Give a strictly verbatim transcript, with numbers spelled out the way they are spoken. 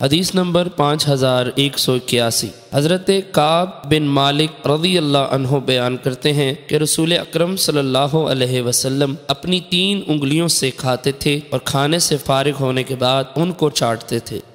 हदीस नंबर पाँच हज़ार एक सौ इक्यासी। हज़रत काब बिन मालिक रज़ी अल्लाह अन्हो बयान करते हैं कि रसूल अकरम सल्लल्लाहु अलैहि वसल्लम अपनी तीन उंगलियों से खाते थे और खाने से फारिग होने के बाद उनको चाटते थे।